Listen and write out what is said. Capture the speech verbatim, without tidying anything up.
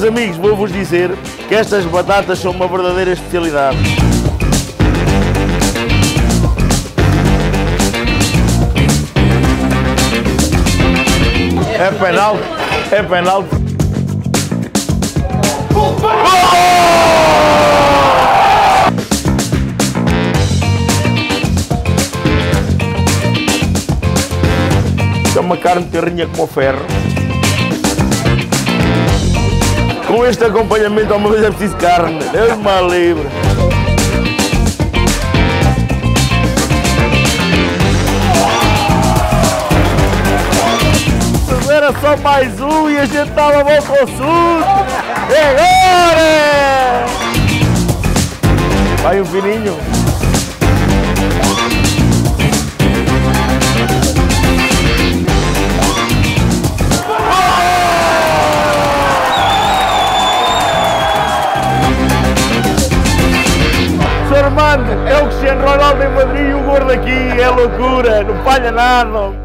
amigos, vou-vos dizer que estas batatas são uma verdadeira especialidade. É penalti, é penalti. É uma carne terrinha como o ferro. Com este acompanhamento, alguma vez é preciso carne. Deus me livre. Era só mais um e a gente estava bom com o susto. E agora? Vai um fininho. Seu Armando, é o Cristiano Ronaldo em Madrid e o gordo aqui. É loucura, não falha nada.